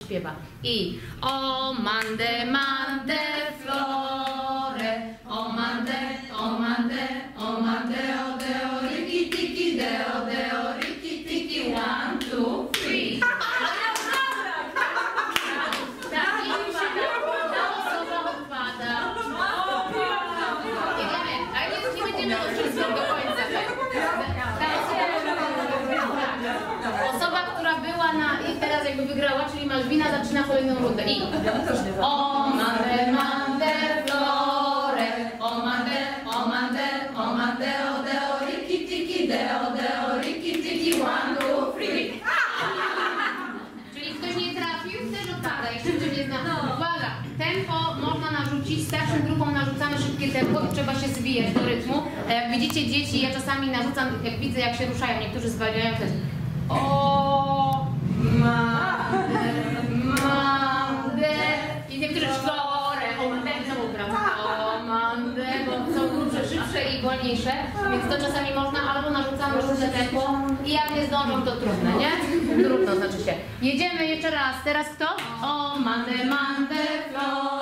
śpiewa. I o mande, mande, flore, o mande, o mande, o mande, o deo, riki, tiki, deo, deo, riki, tiki, 1, 2, 3. Tak, i mi się ta osoba odpada. Jedziemy, ale nie będziemy to wszystko do końca. Osoba, która była i teraz jakby wygrała, czyli Malwina, zaczyna kolejną rundę. I o mande, mande, flore, o mande, o mande, o mande, o deo, riki, tiki, deo, deo, riki, tiki, 1, 2, 3. Czyli ktoś nie trafił, też odpada. Jeszcze czym nie zna. Uwaga, tempo można narzucić, starszym grupom narzucamy szybkie tempo i trzeba się zwijać do rytmu. Jak widzicie dzieci, ja czasami narzucam, jak widzę jak się ruszają, niektórzy zwalniają, to jest o mande, mande i niektórzy flore, o mande, znowu prawda, o mande, bo są grubsze, szybsze i wolniejsze, więc to czasami można albo narzucamy różne tempo i jak nie zdążą, to trudne, nie? Trudno znaczy się. Jedziemy jeszcze raz, teraz kto? O mande, mande, flore.